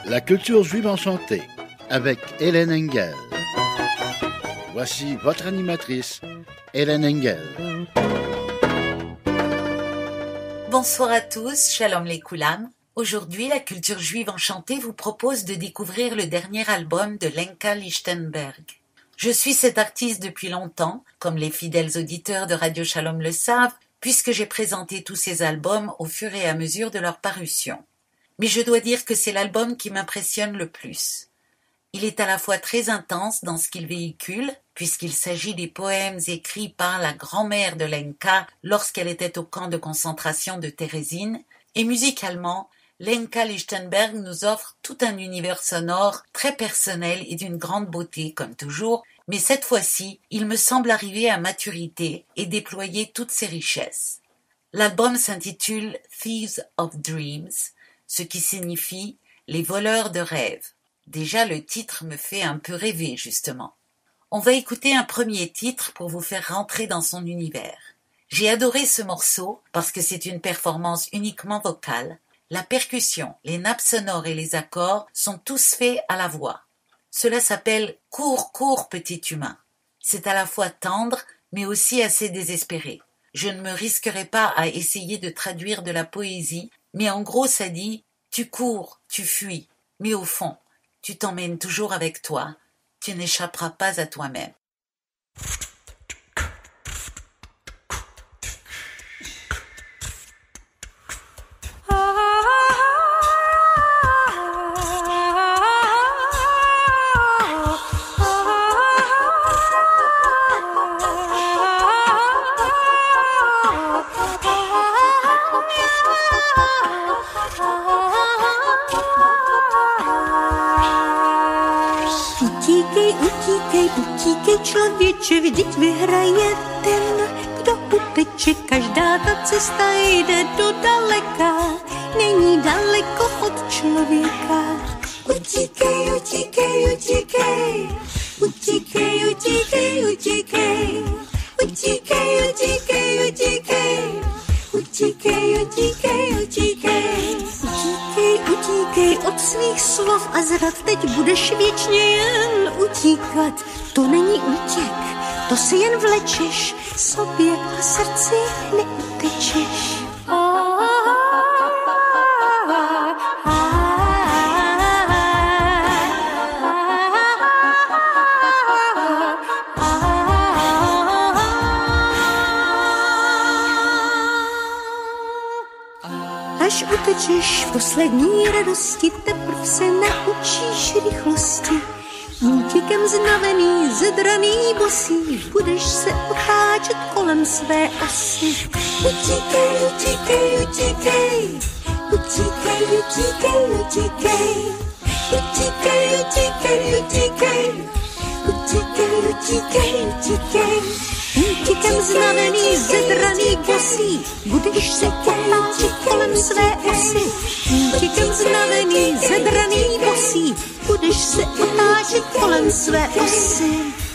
La culture juive enchantée avec Hélène Engel. Voici votre animatrice, Hélène Engel. Bonsoir à tous, shalom les koulam. Aujourd'hui, la culture juive enchantée vous propose de découvrir le dernier album de Lenka Lichtenberg. Je suis cette artiste depuis longtemps, comme les fidèles auditeurs de Radio Shalom le savent, puisque j'ai présenté tous ces albums au fur et à mesure de leur parution. Mais je dois dire que c'est l'album qui m'impressionne le plus. Il est à la fois très intense dans ce qu'il véhicule, puisqu'il s'agit des poèmes écrits par la grand-mère de Lenka lorsqu'elle était au camp de concentration de Térésine, et musicalement, Lenka Lichtenberg nous offre tout un univers sonore très personnel et d'une grande beauté, comme toujours, mais cette fois-ci, il me semble arriver à maturité et déployer toutes ses richesses. L'album s'intitule Thieves of Dreams, ce qui signifie les voleurs de rêves. Déjà, le titre me fait un peu rêver, justement. On va écouter un premier titre pour vous faire rentrer dans son univers. J'ai adoré ce morceau parce que c'est une performance uniquement vocale. La percussion, les nappes sonores et les accords sont tous faits à la voix. Cela s'appelle « Cours, cours, petit humain ». C'est à la fois tendre, mais aussi assez désespéré. Je ne me risquerai pas à essayer de traduire de la poésie, mais en gros ça dit « Tu cours, tu fuis, mais au fond, tu t'emmènes toujours avec toi, tu n'échapperas pas à toi-même. » Utíkej, člověče, vždyť vyhraje ten, kdo uteče. Každá ta cesta jde do daleka, není daleko od člověka. Utíkej, utíkej, utíkej, utíkej, utíkej, utíkej, utíkej, utíkej, utíkej, utíkej, utíkej, utíkej. Utíkej, utíkej od svých slov a zrad, teď budeš věčně jen utíkat. To není útěk, to si jen vlečeš, sobě a srdci neutečeš. Až utečeš poslední radosti, teprv se naučíš rychlosti. Útěkem znavený, zedraný bosý, budeš se otáčet kolem své osy. Utíkej, utíkej, utíkej, utíkej, utíkej, utíkej, utíkej, utíkej, utíkej, utíkej, utíkej, utíkej. Útěkem znavený, zedraný bosý, budeš se otáčet kolem své osy. Útěkem znavený, zedraný bosý, budeš se otáčet kolem své osy.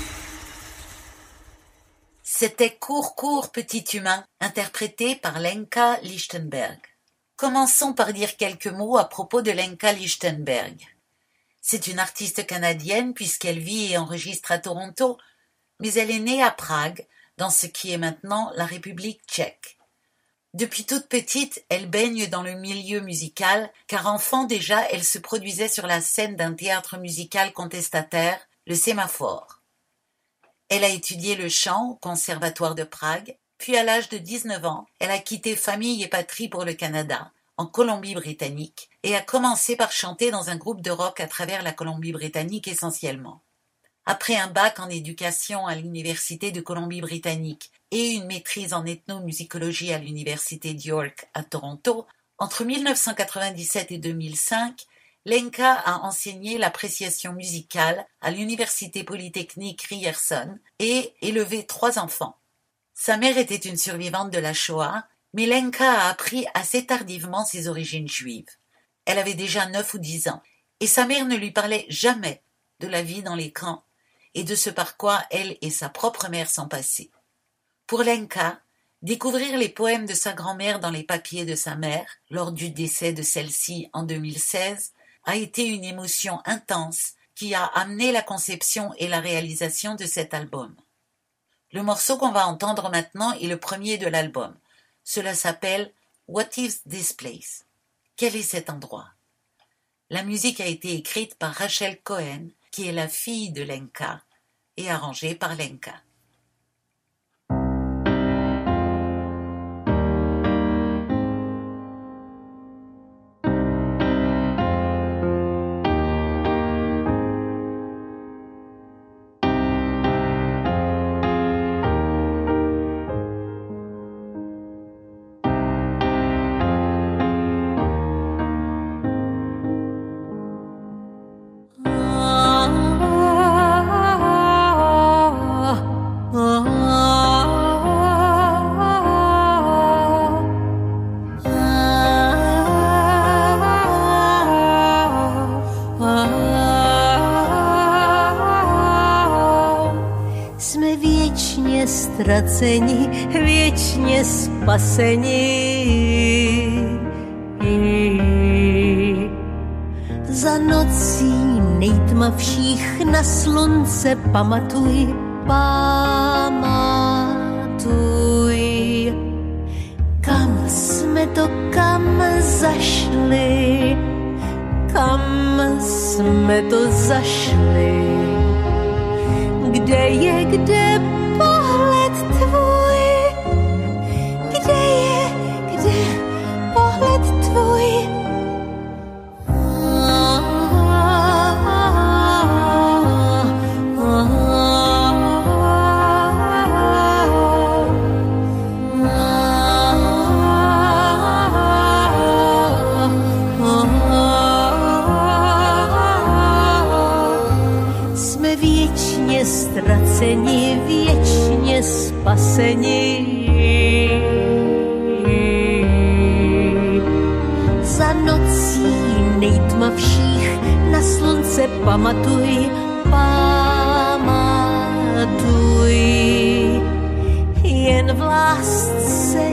C'était Cours, cours, petit humain, interprété par Lenka Lichtenberg. Commençons par dire quelques mots à propos de Lenka Lichtenberg. C'est une artiste canadienne puisqu'elle vit et enregistre à Toronto, mais elle est née à Prague, dans ce qui est maintenant la République tchèque. Depuis toute petite, elle baigne dans le milieu musical, car enfant déjà, elle se produisait sur la scène d'un théâtre musical contestataire, le Sémaphore. Elle a étudié le chant au Conservatoire de Prague, puis à l'âge de 19 ans, elle a quitté famille et patrie pour le Canada, en Colombie-Britannique, et a commencé par chanter dans un groupe de rock à travers la Colombie-Britannique essentiellement. Après un bac en éducation à l'Université de Colombie-Britannique et une maîtrise en ethnomusicologie à l'Université d'York à Toronto, entre 1997 et 2005, Lenka a enseigné l'appréciation musicale à l'Université polytechnique Ryerson et élevé 3 enfants. Sa mère était une survivante de la Shoah, mais Lenka a appris assez tardivement ses origines juives. Elle avait déjà 9 ou 10 ans, et sa mère ne lui parlait jamais de la vie dans les camps et de ce par quoi elle et sa propre mère sont passées. Pour Lenka, découvrir les poèmes de sa grand-mère dans les papiers de sa mère, lors du décès de celle-ci en 2016, a été une émotion intense qui a amené la conception et la réalisation de cet album. Le morceau qu'on va entendre maintenant est le premier de l'album. Cela s'appelle « What is this place ?» Quel est cet endroit? La musique a été écrite par Rachel Cohen, qui est la fille de Lenka, et arrangée par Lenka. Straceni, wiecznie spaseni. Za nocí nejtmavších na slunce pamatuj, pamatuj. Kam jsme to kam zašli, kam jsme to zašli. Kde je, kde pohled tvůj, kde je, kde pohled tvůj. Jsme věčně ztraceni, věčně spaseni. Za nocí nejtmavších na slunce pamatuj, pamatuj. Jen v lásce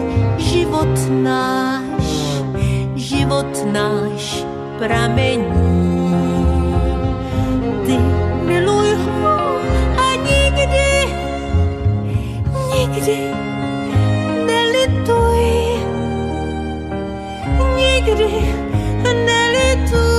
život náš pramení. Ty miluj ho a nikdy nelituj, nikdy nelituj.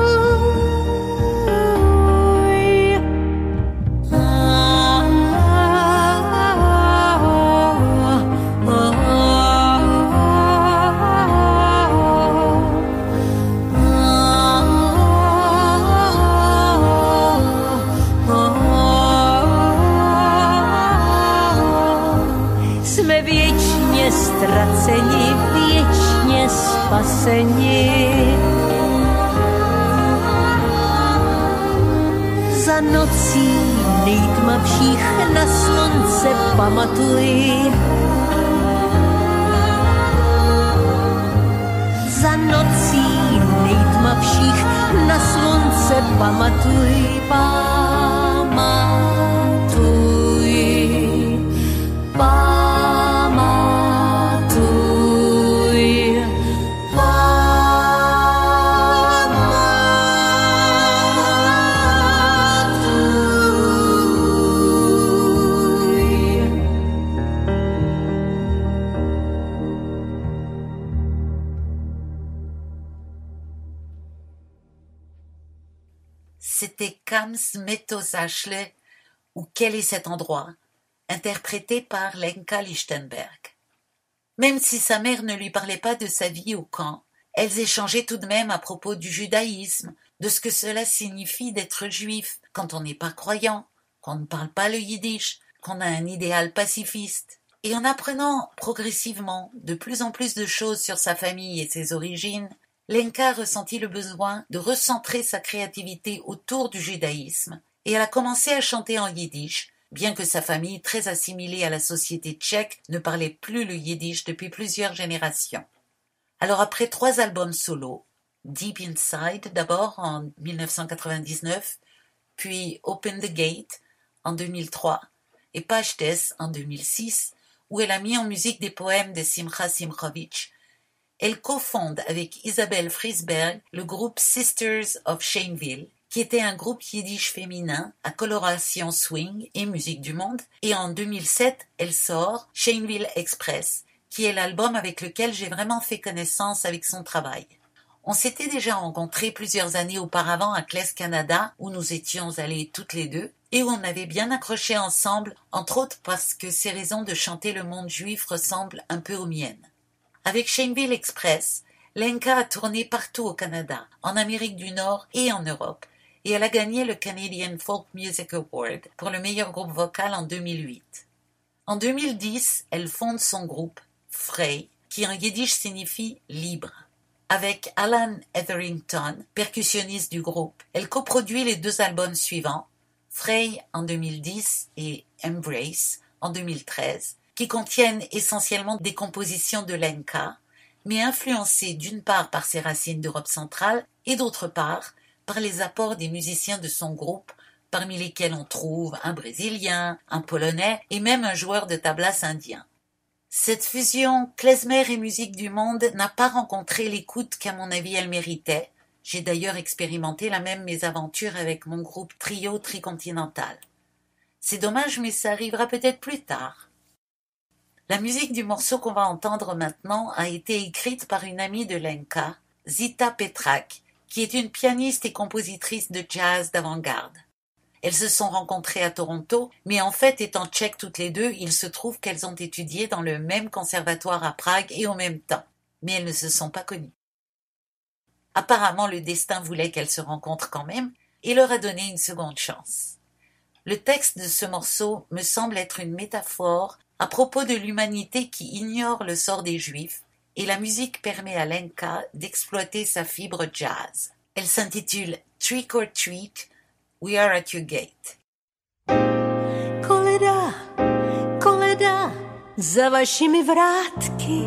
Jsme věčně ztraceni, věčně spaseni. Za nocí nejtmavších na slunce pamatuj. Za nocí nejtmavších na slunce pamatuj, pamatuj, pamatuj. C'était Kam Smeto Zashle, ou Quel est cet endroit, interprété par Lenka Lichtenberg. Même si sa mère ne lui parlait pas de sa vie au camp, elles échangeaient tout de même à propos du judaïsme, de ce que cela signifie d'être juif quand on n'est pas croyant, qu'on ne parle pas le yiddish, qu'on a un idéal pacifiste. Et en apprenant progressivement de plus en plus de choses sur sa famille et ses origines, Lenka ressentit le besoin de recentrer sa créativité autour du judaïsme et elle a commencé à chanter en yiddish, bien que sa famille, très assimilée à la société tchèque, ne parlait plus le yiddish depuis plusieurs générations. Alors après 3 albums solo, Deep Inside d'abord en 1999, puis Open the Gate en 2003 et Pashtes en 2006, où elle a mis en musique des poèmes de Simcha Simchovitch, elle cofonde avec Isabelle Friesberg le groupe Sisters of Shaneville, qui était un groupe yiddish féminin à coloration swing et musique du monde, et en 2007, elle sort Shaneville Express, qui est l'album avec lequel j'ai vraiment fait connaissance avec son travail. On s'était déjà rencontrés plusieurs années auparavant à Claes, Canada, où nous étions allés toutes les deux, et où on avait bien accroché ensemble, entre autres parce que ses raisons de chanter le monde juif ressemblent un peu aux miennes. Avec Shaneville Express, Lenka a tourné partout au Canada, en Amérique du Nord et en Europe, et elle a gagné le Canadian Folk Music Award pour le meilleur groupe vocal en 2008. En 2010, elle fonde son groupe, Frey, qui en yiddish signifie « libre ». Avec Alan Etherington, percussionniste du groupe, elle coproduit les deux albums suivants, Frey en 2010 et Embrace en 2013, qui contiennent essentiellement des compositions de Lenka, mais influencées d'une part par ses racines d'Europe centrale et d'autre part par les apports des musiciens de son groupe, parmi lesquels on trouve un Brésilien, un Polonais et même un joueur de tablasse indien. Cette fusion klezmer et musique du monde n'a pas rencontré l'écoute qu'à mon avis elle méritait. J'ai d'ailleurs expérimenté la même mésaventure avec mon groupe Trio Tricontinental. C'est dommage, mais ça arrivera peut-être plus tard. La musique du morceau qu'on va entendre maintenant a été écrite par une amie de Lenka, Zita Petrak, qui est une pianiste et compositrice de jazz d'avant-garde. Elles se sont rencontrées à Toronto, mais en fait, étant tchèques toutes les deux, il se trouve qu'elles ont étudié dans le même conservatoire à Prague et au même temps, mais elles ne se sont pas connues. Apparemment, le destin voulait qu'elles se rencontrent quand même et leur a donné une seconde chance. Le texte de ce morceau me semble être une métaphore à propos de l'humanité qui ignore le sort des Juifs, et la musique permet à Lenka d'exploiter sa fibre jazz. Elle s'intitule Trick or Treat, We are at your gate. Koleda, koleda, za vašimi vrátky.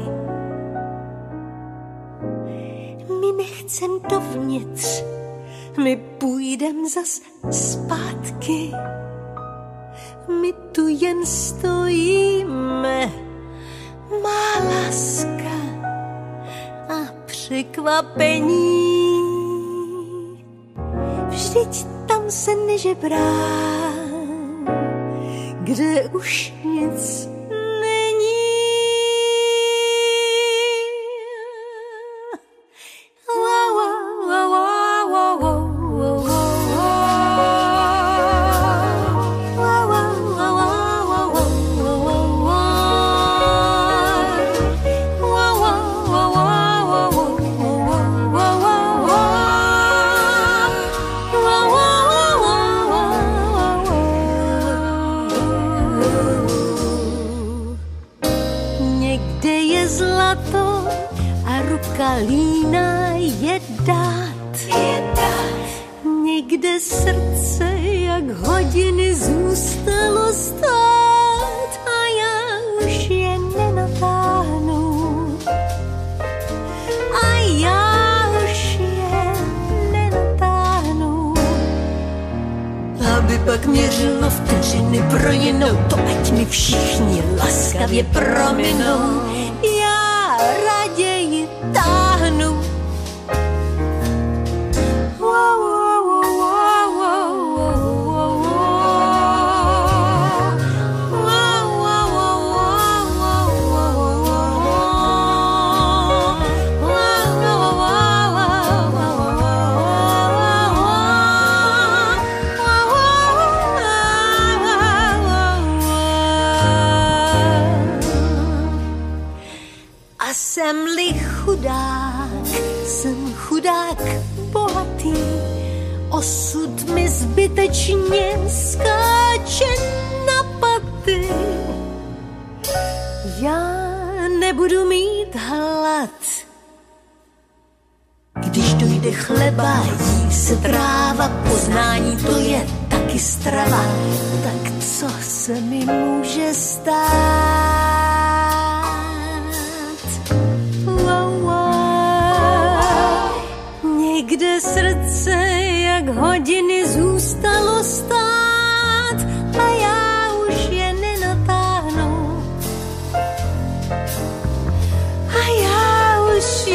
My nechcem dovnitř, my půjdem zas zpátky. My tu jen stojíme, má láska a překvapení. Vždyť tam se nežebrá, kde už nic není. Wow, wow, wow, wow, wow, wow, wow. Kalína je dát. Někde srdce jak hodiny zůstalo stát a já už je nenatáhnu. A já už je nenatáhnu. Aby pak měřilo vteřiny pro jinou, to ať mi všichni laskavě prominou. Já raději táhnu. Jsem-li chudák, jsem chudák bohatý, osud mi zbytečně skáče na paty. Já nebudu mít hlad, když dojde chleba, jí se tráva, poznání to je taky strava, tak co se mi může stát? Někde srdce jak hodiny zůstalo stát a já už je nenatáhnu. A já už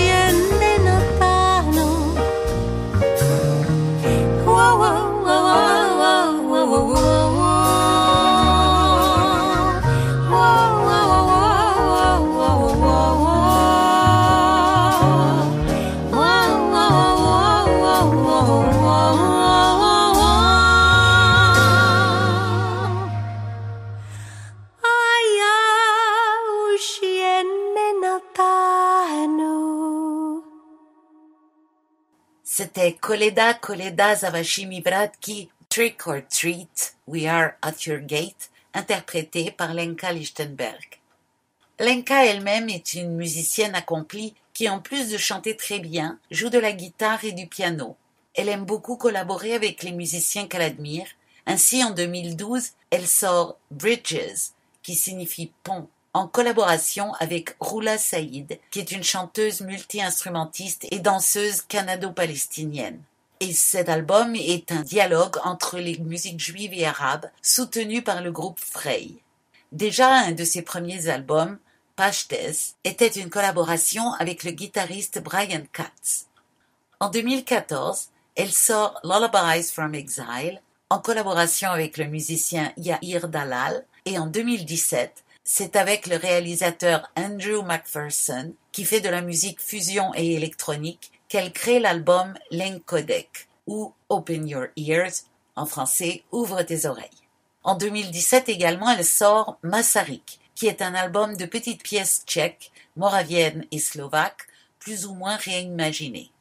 C'était Koleda Koleda Zavashimi Vratki, Trick or Treat, We Are at Your Gate, interprété par Lenka Lichtenberg. Lenka elle-même est une musicienne accomplie qui, en plus de chanter très bien, joue de la guitare et du piano. Elle aime beaucoup collaborer avec les musiciens qu'elle admire. Ainsi, en 2012, elle sort Bridges, qui signifie pont, en collaboration avec Roula Saïd, qui est une chanteuse multi-instrumentiste et danseuse canado-palestinienne. Et cet album est un dialogue entre les musiques juives et arabes, soutenu par le groupe Frey. Déjà, un de ses premiers albums, Pashtes, était une collaboration avec le guitariste Brian Katz. En 2014, elle sort Lullabies from Exile, en collaboration avec le musicien Yair Dalal, et en 2017, c'est avec le réalisateur Andrew McPherson, qui fait de la musique fusion et électronique, qu'elle crée l'album Lenkodek, ou Open Your Ears, en français, Ouvre tes oreilles. En 2017 également, elle sort Masaryk, qui est un album de petites pièces tchèques, moraviennes et slovaques, plus ou moins réimaginées.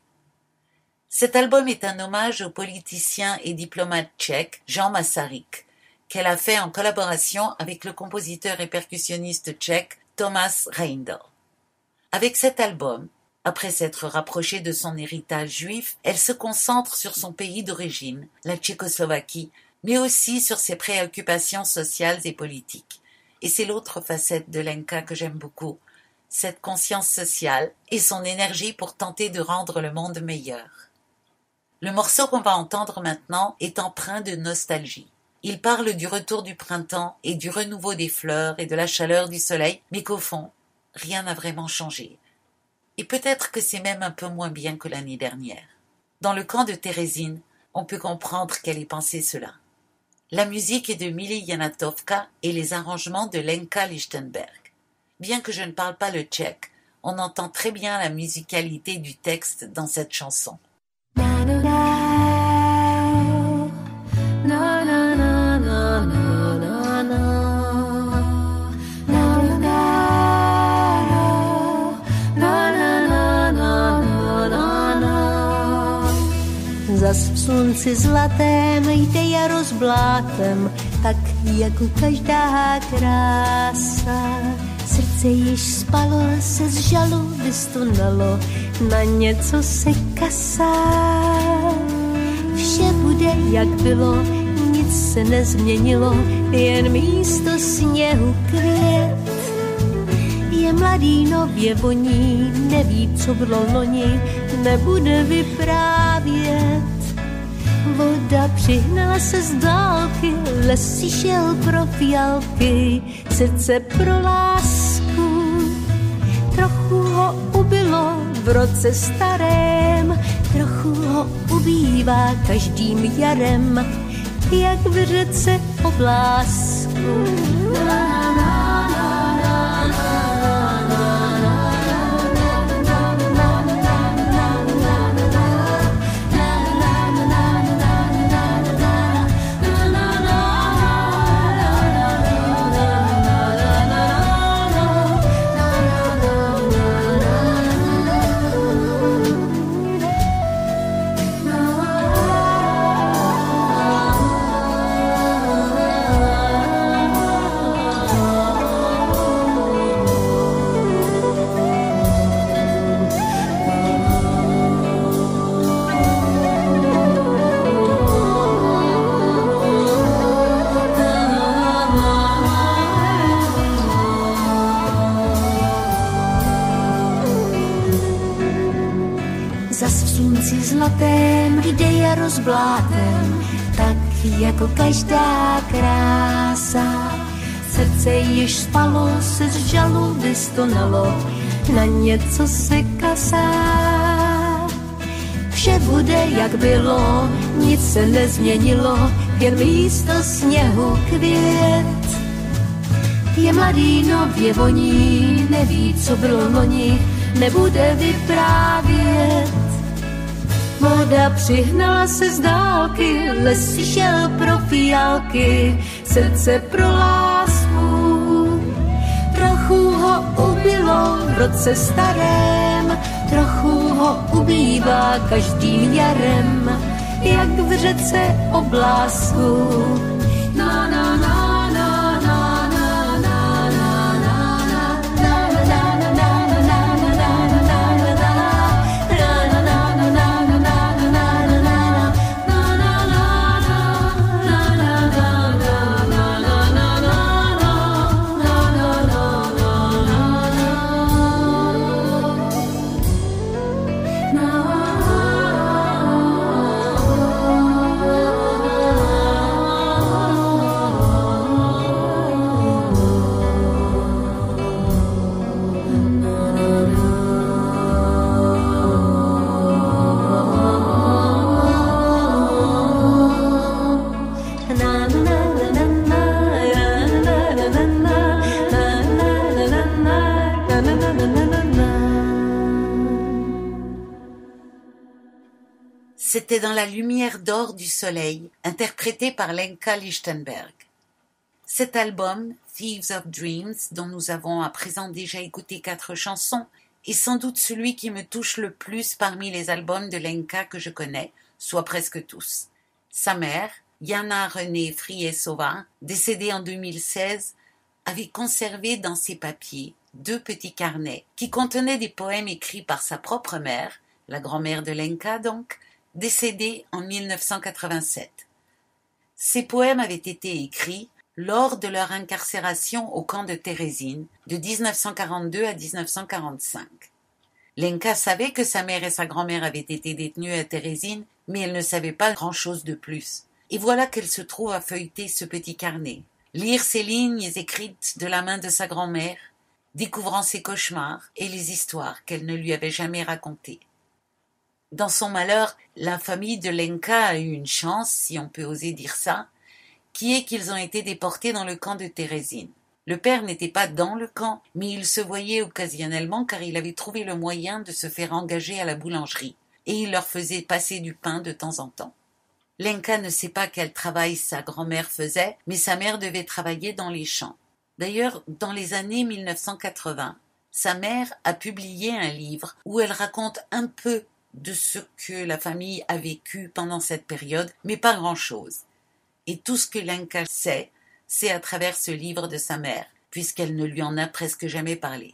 Cet album est un hommage au politicien et diplomate tchèque Jan Masaryk, qu'elle a fait en collaboration avec le compositeur et percussionniste tchèque Thomas Reindl. Avec cet album, après s'être rapprochée de son héritage juif, elle se concentre sur son pays d'origine, la Tchécoslovaquie, mais aussi sur ses préoccupations sociales et politiques. Et c'est l'autre facette de Lenka que j'aime beaucoup, cette conscience sociale et son énergie pour tenter de rendre le monde meilleur. Le morceau qu'on va entendre maintenant est empreint de nostalgie. Il parle du retour du printemps et du renouveau des fleurs et de la chaleur du soleil, mais qu'au fond, rien n'a vraiment changé. Et peut-être que c'est même un peu moins bien que l'année dernière. Dans le camp de Thérésine, on peut comprendre qu'elle ait pensé cela. La musique est de Mili Janatovka et les arrangements de Lenka Lichtenberg. Bien que je ne parle pas le tchèque, on entend très bien la musicalité du texte dans cette chanson. Zas v slunci zlatém jde jaro s blátem, tak jako každá krása. Srdce již spalo, se z žalu vystunalo, na něco se kasá. Vše bude jak bylo, nic se nezměnilo, jen místo sněhu květ. Je mladý, nově voní, neví, co bylo loni, nebude vyprávět. Voda přihnala se z dálky, les si šel pro fialky, srdce pro lásku. Trochu ho ubylo v roce starém, trochu ho ubývá každým jarem, jak v řece o blásku. Zlatém jde jaro s blátem, tak jako každá krása. Srdce již spalo, se z žalu vystonalo, na něco se kasá. Vše bude jak bylo, nic se nezměnilo, jen místo sněhu květ. Je mladý, nově voní, neví, co bylo loni, nebude vyprávět. Voda přihnala se z dálky, les si šel pro fialky, srdce pro lásku. Trochu ho ubylo v roce starém, trochu ho toho ubývá každým jarem, jak v řece oblásku. Na, na, na, na, na, na, na, na, na, C'était dans la lumière d'or du soleil, interprété par Lenka Lichtenberg. Cet album, Thieves of Dreams, dont nous avons à présent déjà écouté 4 chansons, est sans doute celui qui me touche le plus parmi les albums de Lenka que je connais, soit presque tous. Sa mère, Jana Renée Friesova, décédée en 2016, avait conservé dans ses papiers 2 petits carnets qui contenaient des poèmes écrits par sa propre mère, la grand-mère de Lenka donc, décédée en 1987. Ces poèmes avaient été écrits lors de leur incarcération au camp de Térésine de 1942 à 1945. Lenka savait que sa mère et sa grand-mère avaient été détenues à Térésine, mais elle ne savait pas grand-chose de plus. Et voilà qu'elle se trouve à feuilleter ce petit carnet, lire ces lignes écrites de la main de sa grand-mère, découvrant ses cauchemars et les histoires qu'elle ne lui avait jamais racontées. Dans son malheur, la famille de Lenka a eu une chance, si on peut oser dire ça, qui est qu'ils ont été déportés dans le camp de Térésine. Le père n'était pas dans le camp, mais il se voyait occasionnellement car il avait trouvé le moyen de se faire engager à la boulangerie, et il leur faisait passer du pain de temps en temps. Lenka ne sait pas quel travail sa grand-mère faisait, mais sa mère devait travailler dans les champs. D'ailleurs, dans les années 1980, sa mère a publié un livre où elle raconte un peu de ce que la famille a vécu pendant cette période, mais pas grand-chose. Et tout ce que Lenka sait, c'est à travers ce livre de sa mère, puisqu'elle ne lui en a presque jamais parlé.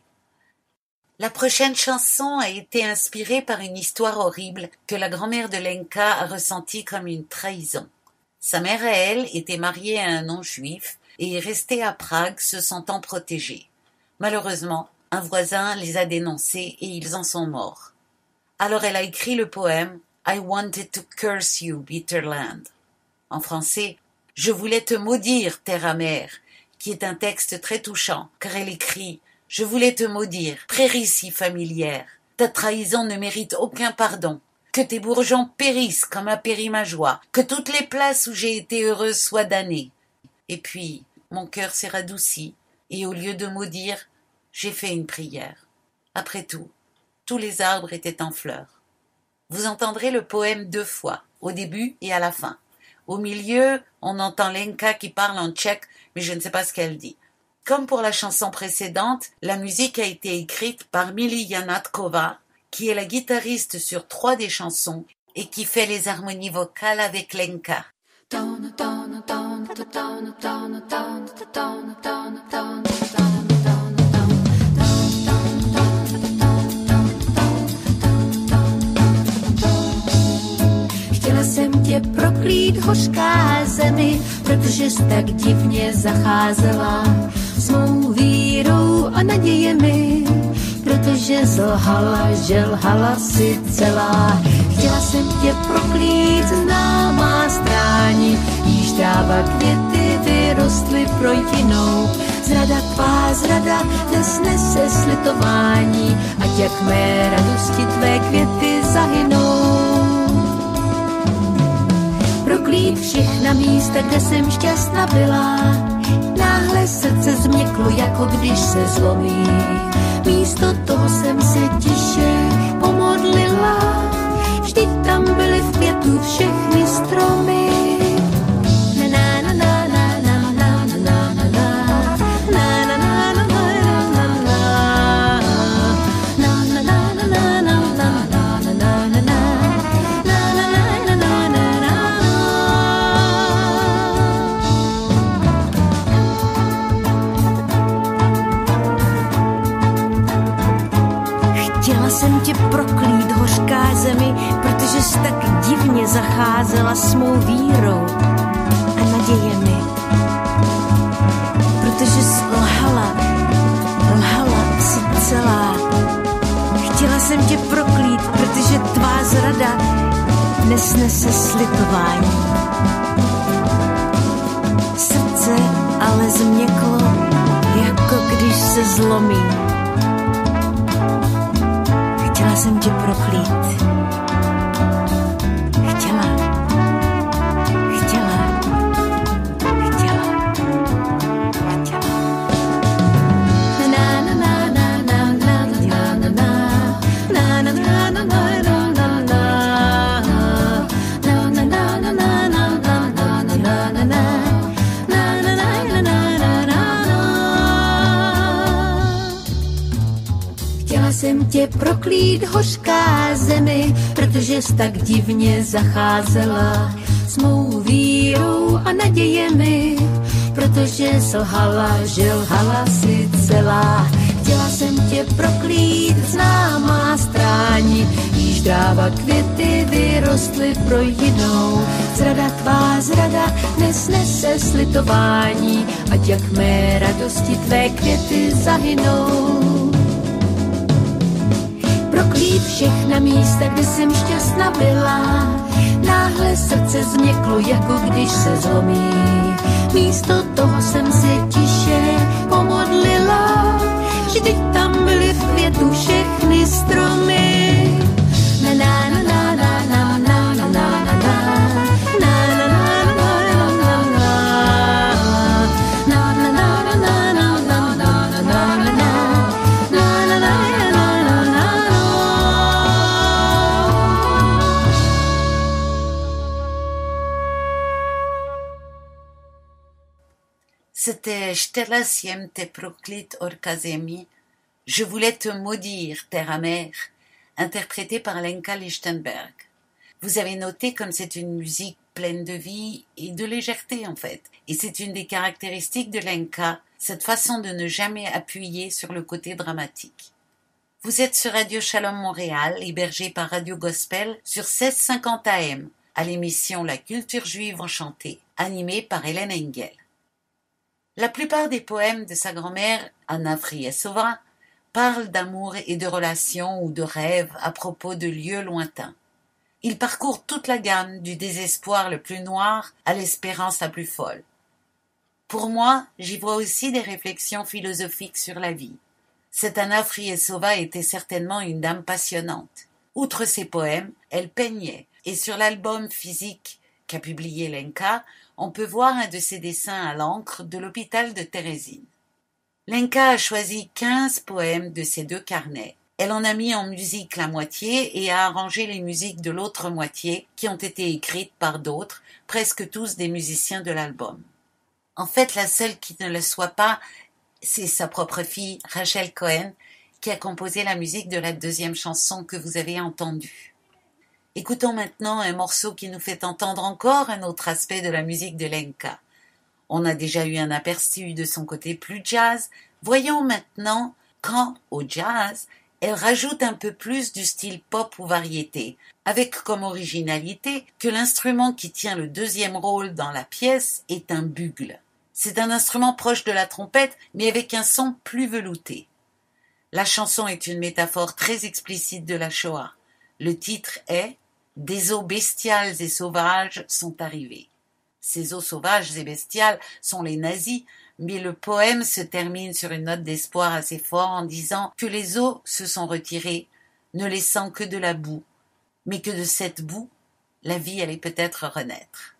La prochaine chanson a été inspirée par une histoire horrible que la grand-mère de Lenka a ressentie comme une trahison. Sa mère et elle étaient mariées à un non-juif et est restée à Prague se sentant protégée. Malheureusement, un voisin les a dénoncés et ils en sont morts. Alors elle a écrit le poème « I wanted to curse you, bitter land ». En français, « Je voulais te maudire, terre amère », qui est un texte très touchant, car elle écrit « Je voulais te maudire, prairie si familière, ta trahison ne mérite aucun pardon, que tes bourgeons périssent comme a péri ma joie, que toutes les places où j'ai été heureuse soient damnées. » Et puis, mon cœur s'est radouci, et au lieu de maudire, j'ai fait une prière. Après tout, tous les arbres étaient en fleurs. Vous entendrez le poème 2 fois, au début et à la fin. Au milieu, on entend Lenka qui parle en tchèque, mais je ne sais pas ce qu'elle dit. Comme pour la chanson précédente, la musique a été écrite par Mili Janatkova, qui est la guitariste sur 3 des chansons et qui fait les harmonies vocales avec Lenka. Jsem tě proklít hořká zemi, protože jsi tak divně zacházela s mou vírou a nadějemi, protože zlhala, že lhala si celá. Chtěla jsem tě proklít, známá stráni, jíž tráva květy vyrostly projdinou. Zrada tvá zrada dnes nese slitování, ať jak mé radosti tvé květy zahynou. Proklít všechna místa, kde jsem šťastná byla. Náhle srdce změklo, jako když se zlomí. Místo toho jsem se tiše pomodlila. Vždyť tam byly v květu všechny stromy. zemi, protože jsi tak divně zacházela s mou vírou a nadějemi. Protože jsi lhala si celá. Chtěla jsem tě proklít, protože tvá zrada nesnese slitování. Srdce ale změklo, jako když se zlomí. Chtěla jsem tě proklít. Chtěla. Jsem tě proklít, hořká zemi, protože jsi tak divně zacházela s mou vírou a nadějemi, protože selhala, že lhala si celá. Chtěla jsem tě proklít, známá stráni, již dráva květy vyrostly pro jinou. Zrada tvá zrada nesnese slitování, ať jak mé radosti tvé květy zahynou. Proklít všechna místa, kde jsem šťastná byla. Náhle srdce změklo, jako když se zlomí. Místo toho jsem se tiše pomodlila, že teď tam byly v květu všechny stromy. Na na na na na na na na na na C'était Stella siem te proclit orkazemi, Je voulais te maudire, terre amère, interprété par Lenka Lichtenberg. Vous avez noté comme c'est une musique pleine de vie et de légèreté en fait. Et c'est une des caractéristiques de Lenka, cette façon de ne jamais appuyer sur le côté dramatique. Vous êtes sur Radio Shalom Montréal, hébergé par Radio Gospel sur 1650 AM, à l'émission La culture juive enchantée, animée par Hélène Engel. La plupart des poèmes de sa grand-mère, Anna Friesova, parlent d'amour et de relations ou de rêves à propos de lieux lointains. Il parcourt toute la gamme du désespoir le plus noir à l'espérance la plus folle. Pour moi, j'y vois aussi des réflexions philosophiques sur la vie. Cette Anna Friesova était certainement une dame passionnante. Outre ses poèmes, elle peignait, et sur l'album physique qu'a publié Lenka, on peut voir un de ses dessins à l'encre de l'hôpital de Thérésine. Lenka a choisi 15 poèmes de ces deux carnets. Elle en a mis en musique la moitié et a arrangé les musiques de l'autre moitié qui ont été écrites par d'autres, presque tous des musiciens de l'album. En fait, la seule qui ne le soit pas, c'est sa propre fille, Rachel Cohen, qui a composé la musique de la deuxième chanson que vous avez entendue. Écoutons maintenant un morceau qui nous fait entendre encore un autre aspect de la musique de Lenka. On a déjà eu un aperçu de son côté plus jazz. Voyons maintenant quand, au jazz, elle rajoute un peu plus du style pop ou variété, avec comme originalité que l'instrument qui tient le deuxième rôle dans la pièce est un bugle. C'est un instrument proche de la trompette, mais avec un son plus velouté. La chanson est une métaphore très explicite de la Shoah. Le titre est « Des eaux bestiales et sauvages sont arrivées ». Ces eaux sauvages et bestiales sont les nazis, mais le poème se termine sur une note d'espoir assez fort en disant que les eaux se sont retirées, ne laissant que de la boue, mais que de cette boue, la vie allait peut-être renaître.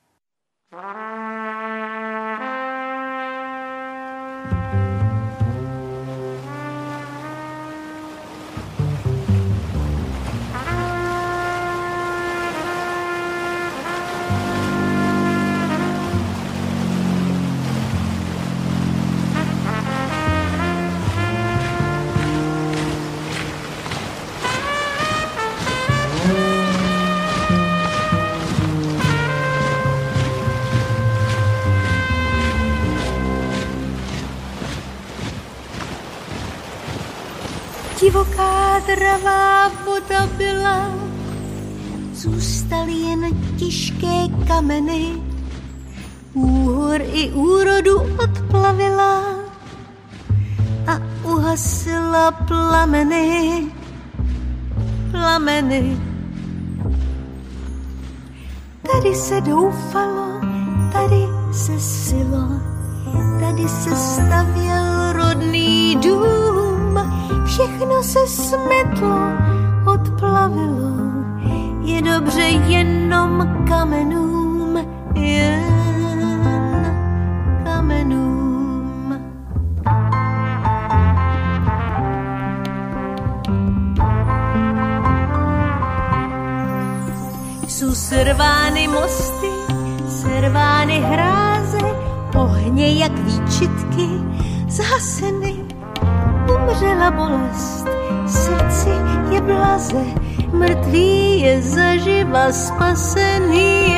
Divoká dravá voda byla zůstaly jen těžké kameny. Úhor i úrodu odplavila a uhasila plameny. Tady se doufalo, tady se silo, tady se stavěl rodný dům. Všechno se smetlo, odplavilo, je dobře jenom kamenům, jen kamenům. Jsou servány mosty, servány hráze, ohně jak výčitky zhaseny. Umřela bolest, srdci je blaze, mrtvý je zaživa spasený.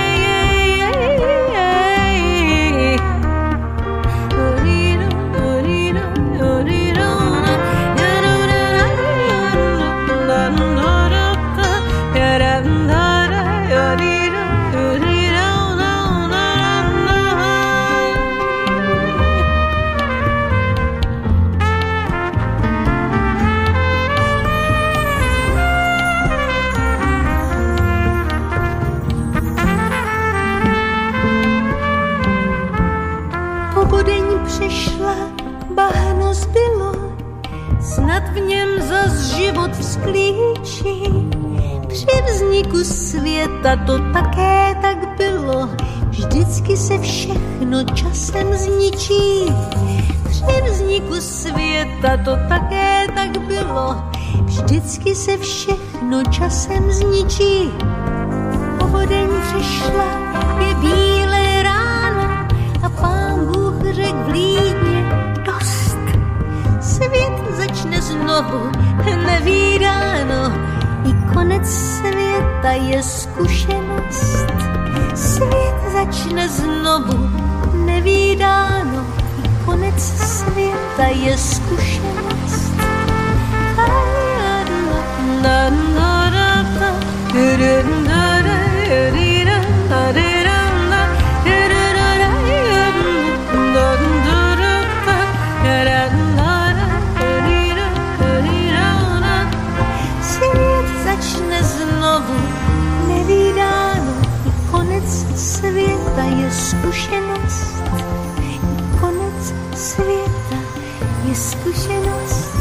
Přešla, bahno zbylo, snad v něm zas život vzklíčí. Při vzniku světa to také tak bylo, vždycky se všechno časem zničí. Při vzniku světa to také tak bylo, vždycky se všechno časem zničí. Povodeň přišla, je bílé ráno a Pán Bůh řekl v Lídně dost. Svět začne znovu, nevídáno, i konec světa je zkušenost. Svět začne znovu, nevídáno, i konec světa je zkušenost. Začne znovu, nevídáno, i konec světa je zkušenost. I konec světa je zkušenost.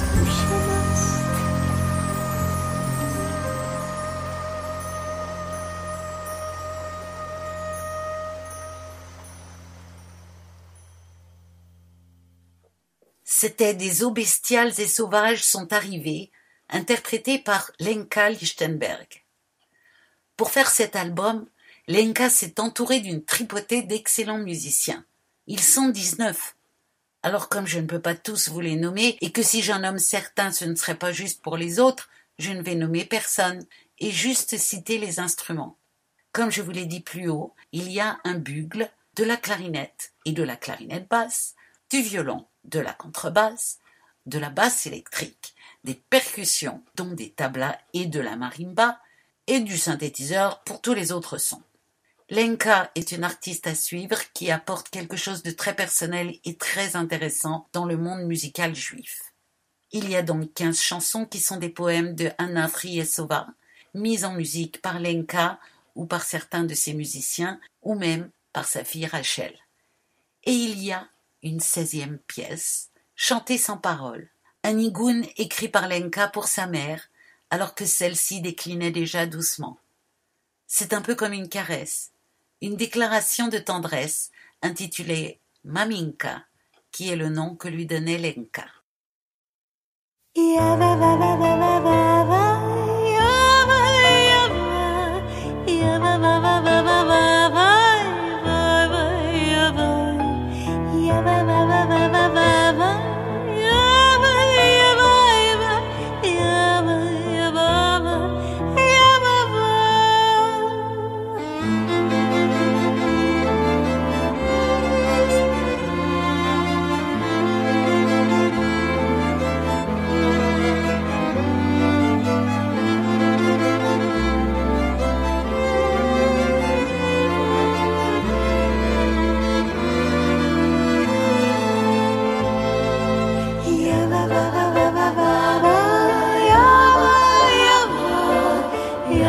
C'était Des eaux bestiales et sauvages sont arrivées, interprété par Lenka Lichtenberg. Pour faire cet album, Lenka s'est entourée d'une tripotée d'excellents musiciens. Ils sont 19. Alors comme je ne peux pas tous vous les nommer, et que si j'en nomme certains ce ne serait pas juste pour les autres, je ne vais nommer personne, et juste citer les instruments. Comme je vous l'ai dit plus haut, il y a un bugle, de la clarinette et de la clarinette basse, du violon, de la contrebasse, de la basse électrique, des percussions, dont des tablas et de la marimba, et du synthétiseur pour tous les autres sons. Lenka est une artiste à suivre qui apporte quelque chose de très personnel et très intéressant dans le monde musical juif. Il y a donc 15 chansons qui sont des poèmes de Anna Friesova, mises en musique par Lenka ou par certains de ses musiciens, ou même par sa fille Rachel. Et il y a une 16e pièce, chantée sans paroles, un nigoun écrit par Lenka pour sa mère, alors que celle-ci déclinait déjà doucement. C'est un peu comme une caresse, une déclaration de tendresse intitulée Maminka, qui est le nom que lui donnait Lenka.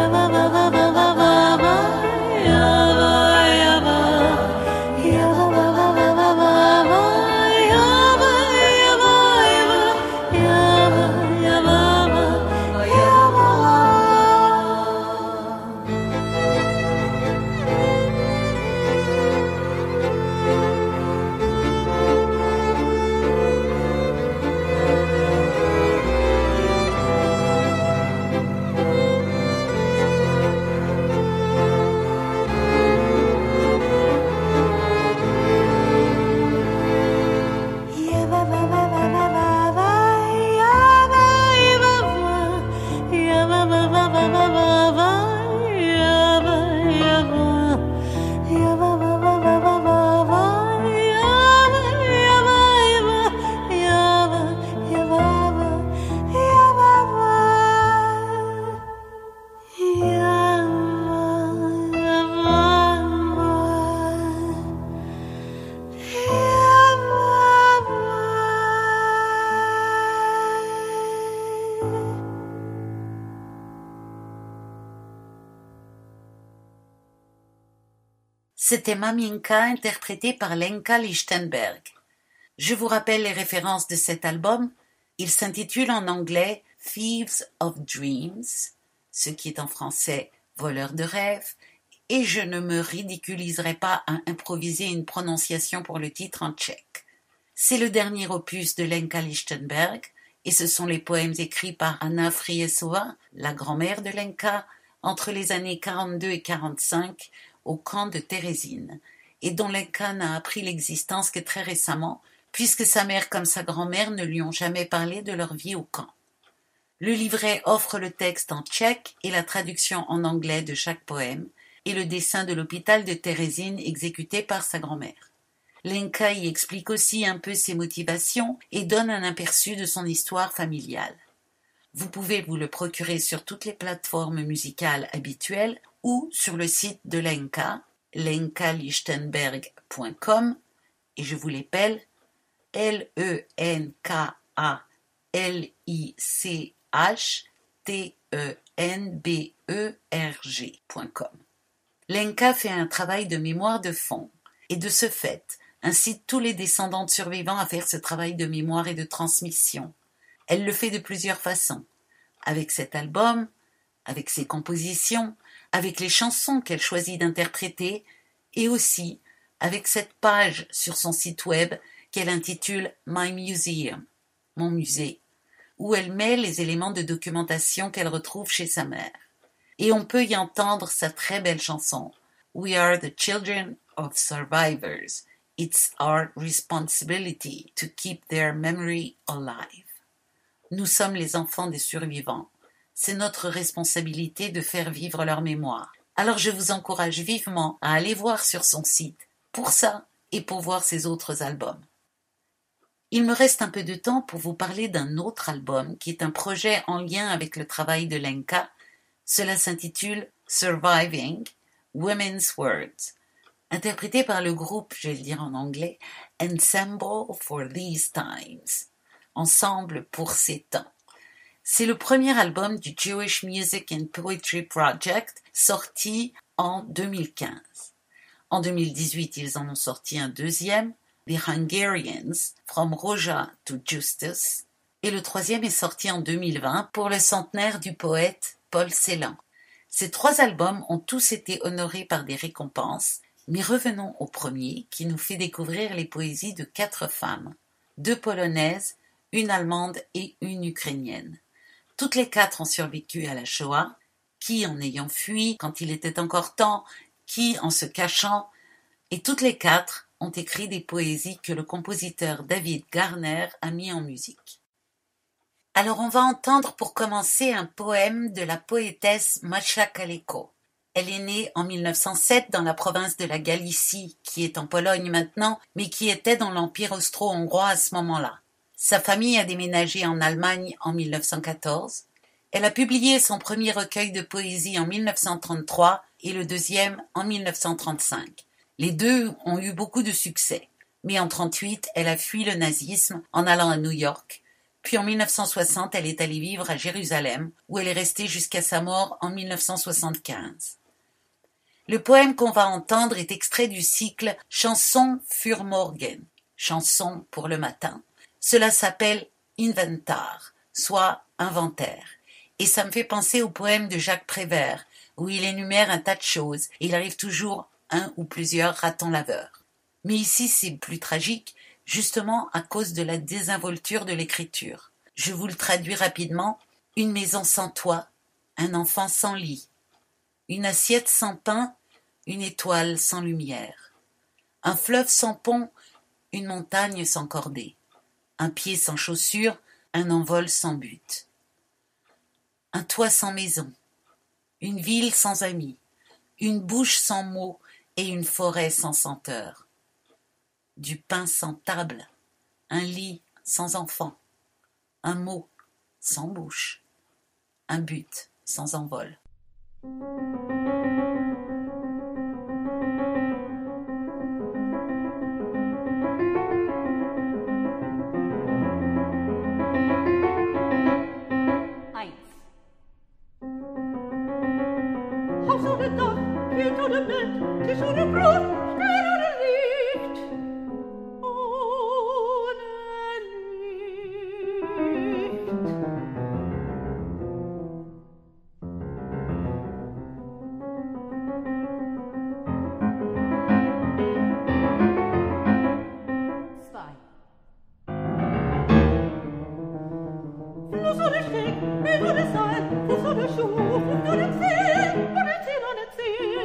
C'était Maminka interprété par Lenka Lichtenberg. Je vous rappelle les références de cet album. Il s'intitule en anglais Thieves of Dreams, ce qui est en français Voleurs de rêves, et je ne me ridiculiserai pas à improviser une prononciation pour le titre en tchèque. C'est le dernier opus de Lenka Lichtenberg, et ce sont les poèmes écrits par Anna Friesova, la grand-mère de Lenka, entre les années 42 et 45, au camp de Térésine, et dont Lenka n'a appris l'existence que très récemment, puisque sa mère comme sa grand-mère ne lui ont jamais parlé de leur vie au camp. Le livret offre le texte en tchèque et la traduction en anglais de chaque poème, et le dessin de l'hôpital de Térésine exécuté par sa grand-mère. Lenka y explique aussi un peu ses motivations et donne un aperçu de son histoire familiale. Vous pouvez vous le procurer sur toutes les plateformes musicales habituelles ou sur le site de Lenka, lenkalichtenberg.com, et je vous l'appelle lenkalichtenberg.com. Lenka fait un travail de mémoire de fond, et de ce fait, incite tous les descendants survivants à faire ce travail de mémoire et de transmission. Elle le fait de plusieurs façons, avec cet album, avec ses compositions, avec les chansons qu'elle choisit d'interpréter, et aussi avec cette page sur son site web qu'elle intitule My Museum, mon musée, où elle met les éléments de documentation qu'elle retrouve chez sa mère. Et on peut y entendre sa très belle chanson We are the children of survivors. It's our responsibility to keep their memory alive. Nous sommes les enfants des survivants. C'est notre responsabilité de faire vivre leur mémoire. Alors je vous encourage vivement à aller voir sur son site pour ça et pour voir ses autres albums. Il me reste un peu de temps pour vous parler d'un autre album qui est un projet en lien avec le travail de Lenka. Cela s'intitule Surviving Women's Words, interprété par le groupe, je vais le dire en anglais, Ensemble for These Times, Ensemble pour ces temps. C'est le premier album du Jewish Music and Poetry Project, sorti en 2015. En 2018, ils en ont sorti un deuxième, The Hungarians, From Roja to Justice, et le troisième est sorti en 2020 pour le centenaire du poète Paul Celan. Ces trois albums ont tous été honorés par des récompenses, mais revenons au premier qui nous fait découvrir les poésies de 4 femmes, 2 polonaises, une allemande et une ukrainienne. Toutes les 4 ont survécu à la Shoah, qui en ayant fui quand il était encore temps, qui en se cachant, et toutes les 4 ont écrit des poésies que le compositeur David Garner a mis en musique. Alors on va entendre pour commencer un poème de la poétesse Masha Kaleko. Elle est née en 1907 dans la province de la Galicie, qui est en Pologne maintenant, mais qui était dans l'Empire austro-hongrois à ce moment-là. Sa famille a déménagé en Allemagne en 1914. Elle a publié son premier recueil de poésie en 1933 et le deuxième en 1935. Les deux ont eu beaucoup de succès, mais en 1938, elle a fui le nazisme en allant à New York, Puis en 1960, elle est allée vivre à Jérusalem, où elle est restée jusqu'à sa mort en 1975. Le poème qu'on va entendre est extrait du cycle Chansons für Morgen, chansons pour le matin. Cela s'appelle Inventar, soit inventaire. Et ça me fait penser au poème de Jacques Prévert, où il énumère un tas de choses, et il arrive toujours un ou plusieurs ratons laveurs. Mais ici, c'est plus tragique, justement à cause de la désinvolture de l'écriture. Je vous le traduis rapidement. Une maison sans toit, un enfant sans lit, une assiette sans pain, une étoile sans lumière, un fleuve sans pont, une montagne sans cordée, un pied sans chaussures, un envol sans but, un toit sans maison, une ville sans amis, une bouche sans mots et une forêt sans senteur. Du pain sans table, un lit sans enfant, un mot sans bouche, un but sans envol. Haus ohne Dach, Kind ohne Bett, Tisch ohne Brot, Stern ohne Licht. Fluss ohne Steg, Weg ohne Seil, Fuß ohne Schuh, Frucht ohne Ziel, ohne Ziel ohne Ziel.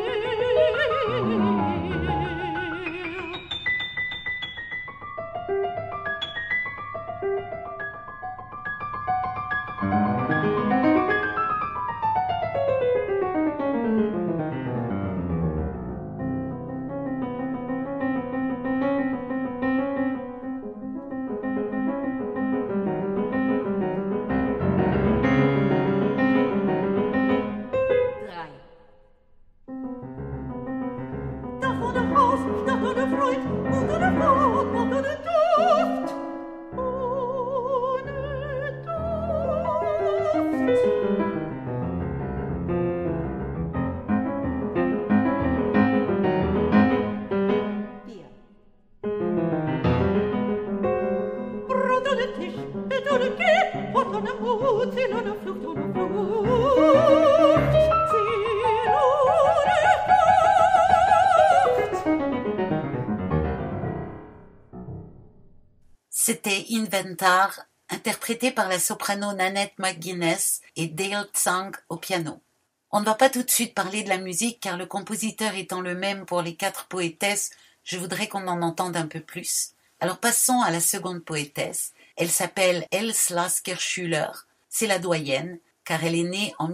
Dach ohne Haus, Stadt ohne Freund, Mut ohne Brot, Nacht ohne Duft. Ohne Duft. Brot ohne Tisch, Bett ohne Geh, Wort ohne Mut, Ziel ohne Flucht ohne Flucht. Ziel ohne Flucht. C'était Inventar, interprété par la soprano Nanette McGuinness et Dale Tsang au piano. On ne va pas tout de suite parler de la musique car le compositeur étant le même pour les 4 poétesses, je voudrais qu'on en entende un peu plus. Alors passons à la seconde poétesse. Elle s'appelle Else Lasker-Schüler. C'est la doyenne car elle est née en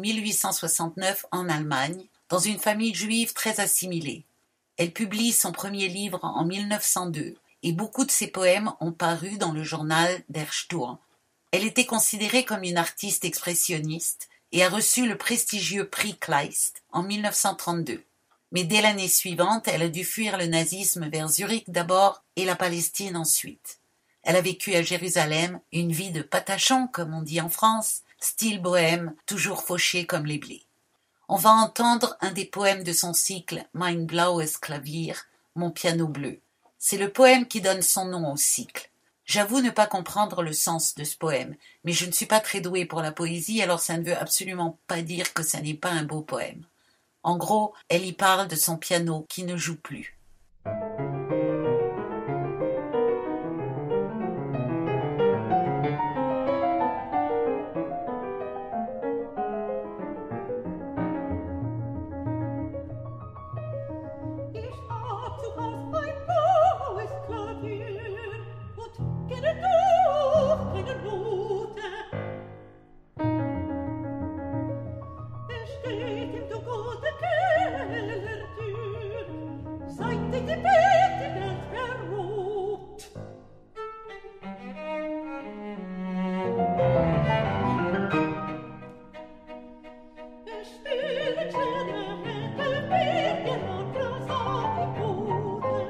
1869 en Allemagne dans une famille juive très assimilée. Elle publie son premier livre en 1902 et beaucoup de ses poèmes ont paru dans le journal Der Sturm. Elle était considérée comme une artiste expressionniste et a reçu le prestigieux prix Kleist en 1932. Mais dès l'année suivante, elle a dû fuir le nazisme vers Zurich d'abord et la Palestine ensuite. Elle a vécu à Jérusalem une vie de patachon, comme on dit en France, style bohème, toujours fauché comme les blés. On va entendre un des poèmes de son cycle Mein blaues Klavier, mon piano bleu. C'est le poème qui donne son nom au cycle. J'avoue ne pas comprendre le sens de ce poème, mais je ne suis pas très douée pour la poésie, alors ça ne veut absolument pas dire que ça n'est pas un beau poème. En gros, elle y parle de son piano qui ne joue plus.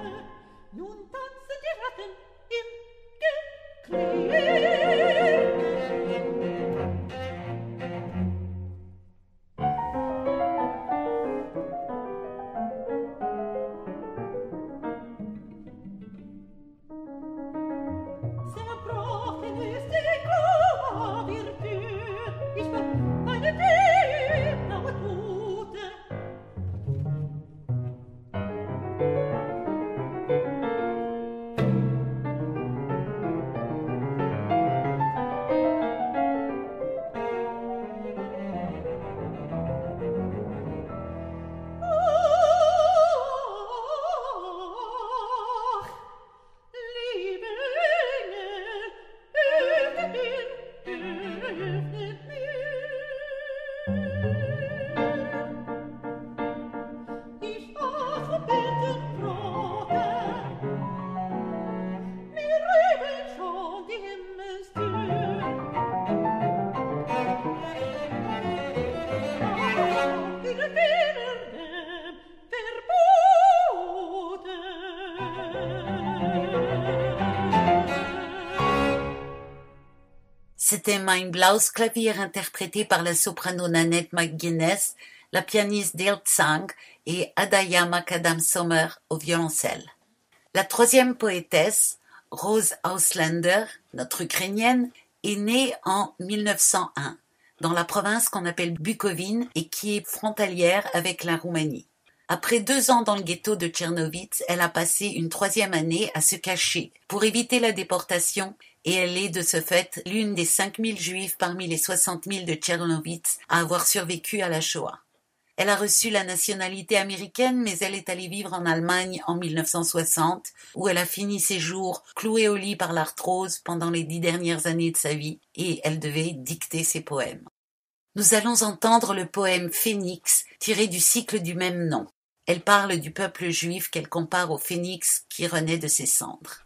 Nun tanzen die Ratten im Geklärt. C'était Mein Blaues Klavier interprété par la soprano Nanette McGuinness, la pianiste Dale Tsang et Adaya Macadam Sommer au violoncelle. La troisième poétesse, Rose Auslander, notre ukrainienne, est née en 1901 dans la province qu'on appelle Bukovine et qui est frontalière avec la Roumanie. Après 2 ans dans le ghetto de Tchernovitz, elle a passé une 3e année à se cacher pour éviter la déportation et elle est de ce fait l'une des 5000 juifs parmi les 60 000 de Tchernovitz à avoir survécu à la Shoah. Elle a reçu la nationalité américaine, mais elle est allée vivre en Allemagne en 1960, où elle a fini ses jours clouée au lit par l'arthrose pendant les 10 dernières années de sa vie, et elle devait dicter ses poèmes. Nous allons entendre le poème Phénix, tiré du cycle du même nom. Elle parle du peuple juif qu'elle compare au phénix qui renaît de ses cendres.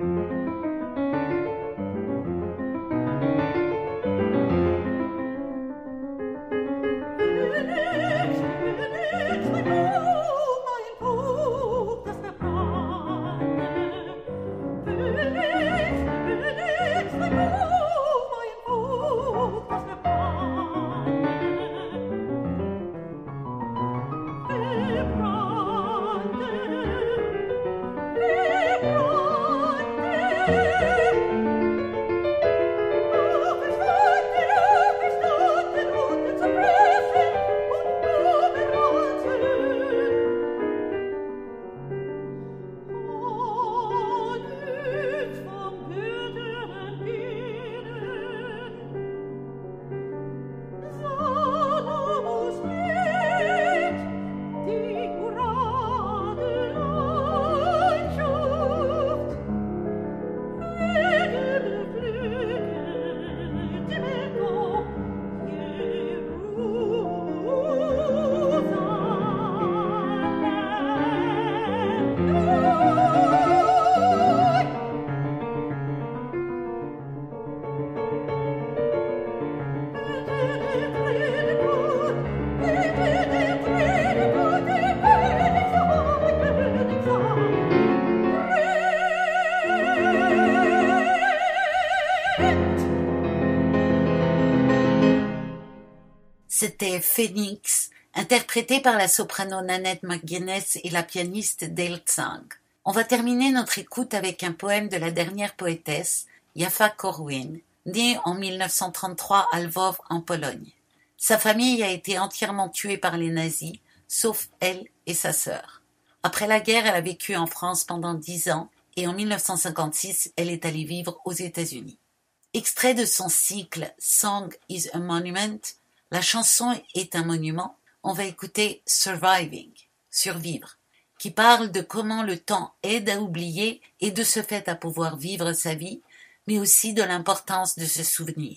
C'était Phénix, interprété par la soprano Nanette McGuinness et la pianiste Dale Tsang. On va terminer notre écoute avec un poème de la dernière poétesse, Jaffa Korwin, née en 1933 à Lwów en Pologne. Sa famille a été entièrement tuée par les nazis, sauf elle et sa sœur. Après la guerre, elle a vécu en France pendant 10 ans et en 1956, elle est allée vivre aux États-Unis. Extrait de son cycle Song is a Monument, la chanson est un monument, on va écouter Surviving, survivre, qui parle de comment le temps aide à oublier et de ce fait à pouvoir vivre sa vie, mais aussi de l'importance de se souvenir.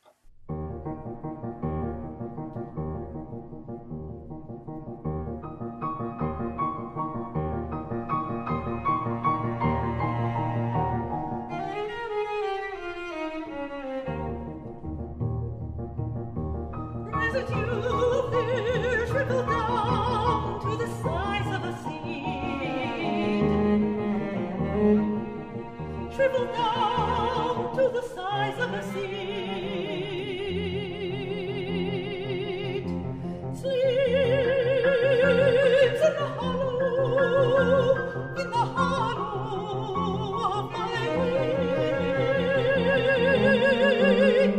Trickle down to the size of a seed. Shrivel down to the size of a seed. Sleeps in the hollow of my wing.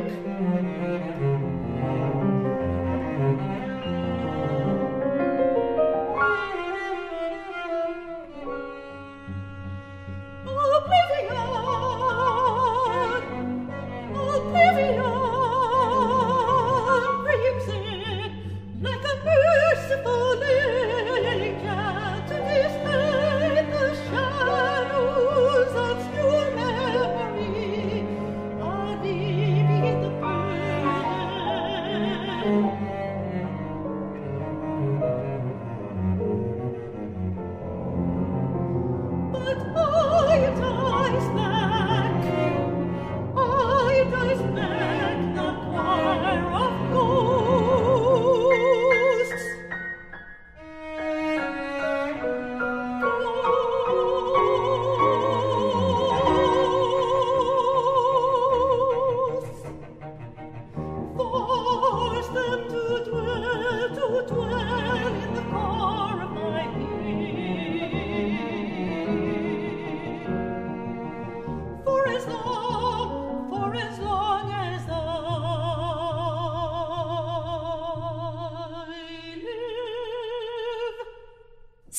Oblivion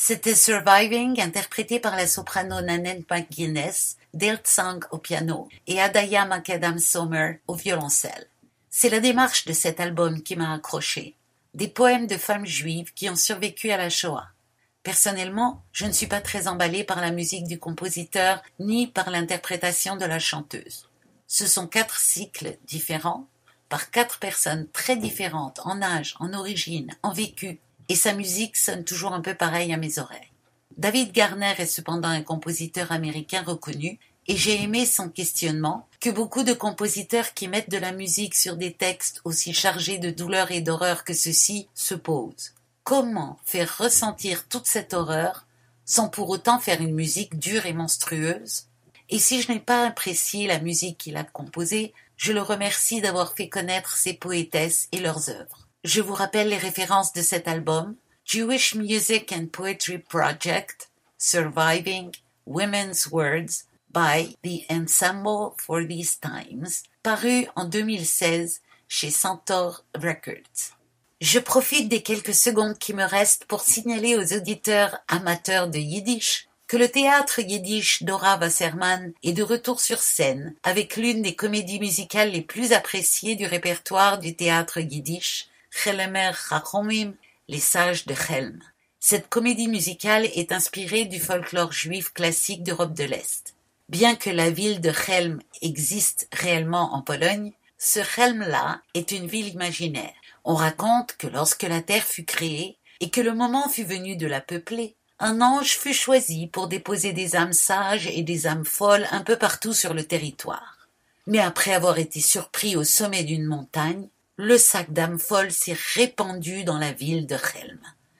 C'était Surviving, interprété par la soprano Nanette McGuinness, Dale Tsang au piano et Adaya Macadam Sommer au violoncelle. C'est la démarche de cet album qui m'a accroché. Des poèmes de femmes juives qui ont survécu à la Shoah. Personnellement, je ne suis pas très emballée par la musique du compositeur ni par l'interprétation de la chanteuse. Ce sont 4 cycles différents, par 4 personnes très différentes en âge, en origine, en vécu, et sa musique sonne toujours un peu pareil à mes oreilles. David Garner est cependant un compositeur américain reconnu, et j'ai aimé son questionnement que beaucoup de compositeurs qui mettent de la musique sur des textes aussi chargés de douleur et d'horreur que ceux-ci se posent. Comment faire ressentir toute cette horreur sans pour autant faire une musique dure et monstrueuse? Et si je n'ai pas apprécié la musique qu'il a composée, je le remercie d'avoir fait connaître ses poétesses et leurs œuvres. Je vous rappelle les références de cet album: Jewish Music and Poetry Project, Surviving, Women's Words, by the Ensemble for These Times, paru en 2016 chez Centaur Records. Je profite des quelques secondes qui me restent pour signaler aux auditeurs amateurs de Yiddish que le théâtre Yiddish d'Ora Wasserman est de retour sur scène avec l'une des comédies musicales les plus appréciées du répertoire du théâtre Yiddish, Chelemer Chachomim, les sages de Chelm. Cette comédie musicale est inspirée du folklore juif classique d'Europe de l'Est. Bien que la ville de Chelm existe réellement en Pologne, ce Chelm-là est une ville imaginaire. On raconte que lorsque la terre fut créée et que le moment fut venu de la peupler, un ange fut choisi pour déposer des âmes sages et des âmes folles un peu partout sur le territoire. Mais après avoir été surpris au sommet d'une montagne, le sac d'âmes folles s'est répandu dans la ville de Chelm.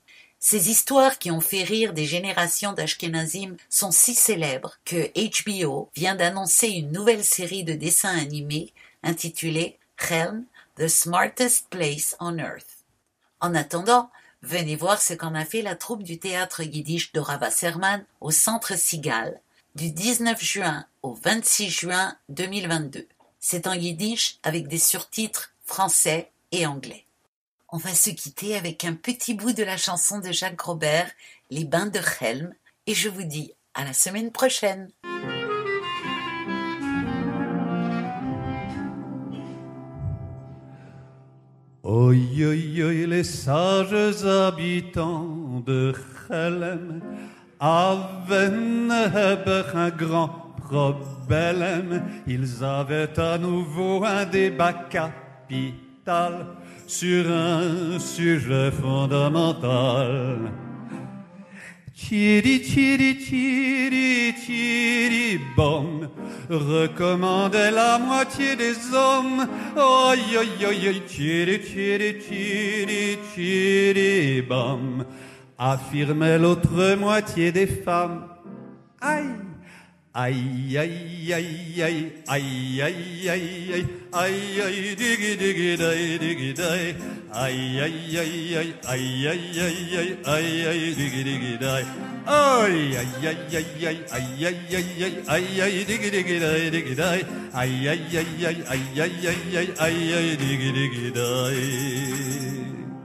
Ces histoires qui ont fait rire des générations d'Ashkenazim sont si célèbres que HBO vient d'annoncer une nouvelle série de dessins animés intitulée Chelm, The Smartest Place on Earth. En attendant, venez voir ce qu'en a fait la troupe du théâtre yiddish d'Ora Wasserman au Centre Sigal du 19 juin au 26 juin 2022. C'est en yiddish avec des surtitres français et anglais. On va se quitter avec un petit bout de la chanson de Jacques Grober, Les Bains de Chelm, et je vous dis à la semaine prochaine. Oi, oi, oi, les sages habitants de Chelm avaient un grand problème. Ils avaient à nouveau un débat capital sur un sujet fondamental. Tiri, tiri, tiri, tiri, bom, recommandait la moitié des hommes. Oi, oi, oi, oi, tiri, tiri, tiri, tiri, bom, affirmait l'autre moitié des femmes. Aïe! Aïe, aïe, aïe, aïe, aïe, aïe, aïe, aïe, aïe, diggy, diggy, day, diggy, day. Aïe, aïe, aïe, aïe, aïe, aïe, aïe, aïe, aïe, diggy, diggy, day. Aïe, aïe, aïe, aïe, aïe, aïe, aïe, aïe, aïe, aïe, diggy, diggy, day, diggy, day. Aïe, aïe, aïe, aïe, aïe, aïe, aïe, aïe, aïe, diggy, diggy, day.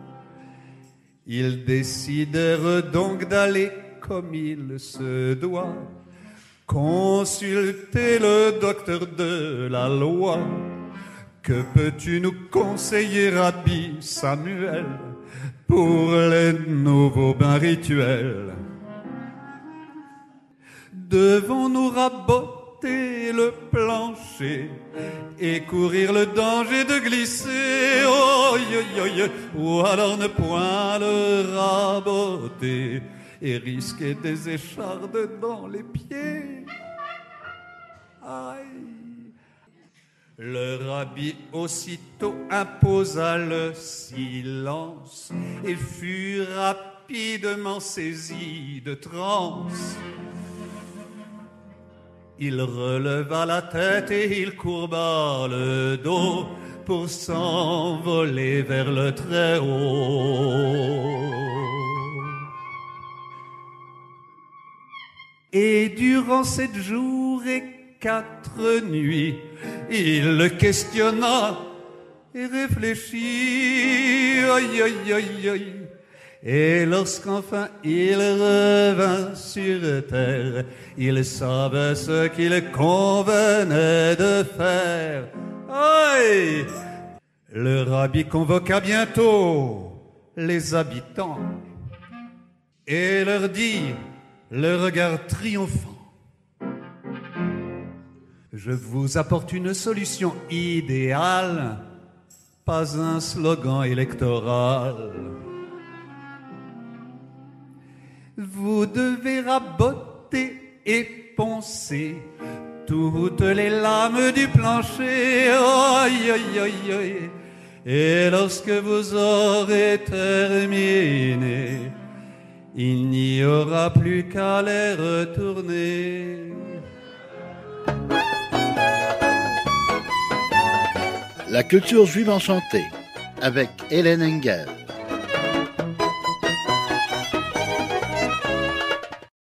Ils décidèrent donc d'aller comme il se doit consulter le docteur de la loi. Que peux-tu nous conseiller, Rabbi Samuel, pour les nouveaux bains rituels? Devons-nous raboter le plancher et courir le danger de glisser? Oh, yo, yo, yo. Ou alors ne point le raboter et risquer des échardes dans les pieds. Aïe! Le rabbi aussitôt imposa le silence et fut rapidement saisi de transe. Il releva la tête et il courba le dos pour s'envoler vers le Très-Haut. Et durant 7 jours et 4 nuits, il le questionna et réfléchit. Aïe, aïe, aïe, aïe. Et lorsqu'enfin il revint sur terre, il savait ce qu'il convenait de faire. Aïe! Le rabbi convoqua bientôt les habitants et leur dit, le regard triomphant, je vous apporte une solution idéale, pas un slogan électoral. Vous devez raboter et poncer toutes les lames du plancher. Aïe, aïe, aïe, aïe. Et lorsque vous aurez terminé, il n'y aura plus qu'à les retourner. La culture juive enchantée avec Hélène Engel.